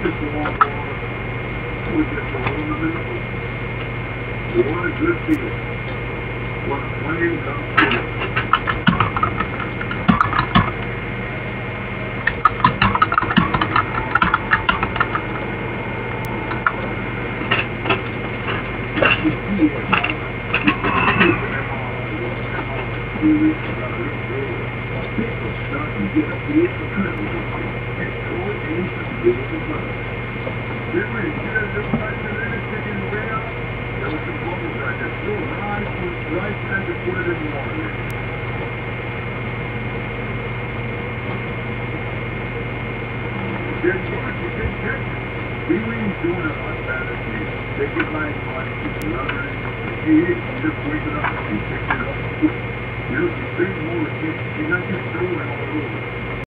just a long walk. We just go over the middle. What a good feeling. What a plan comes true. People start to get a feel for travel and coordinate some beautiful weather. Remember, you get a little right to let it take in the way up. There was some bubbles right there. Still right time to put it in the water. Guess what? You can catch it. Feeling's doing a lot better. Take it by much. It's another. You just wake it up. You pick it up. You know, you think more. You're not just throwing all over.